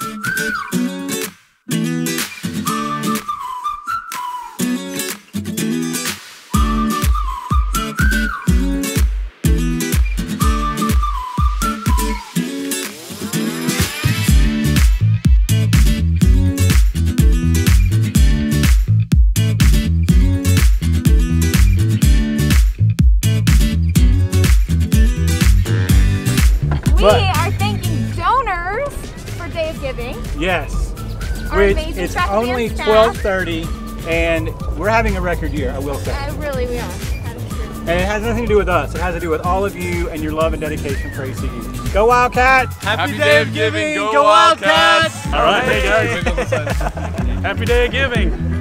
We are thanking donors for Day of Giving. Yes. Our amazing it's track only band staff. 12:30 and we're having a record year, I will say. Really, we are. That is true. And it has nothing to do with us. It has to do with all of you and your love and dedication for ACU. Go Wildcats! Happy Day of Giving! Go Wildcats! All right, hey guys. Happy Day of Giving!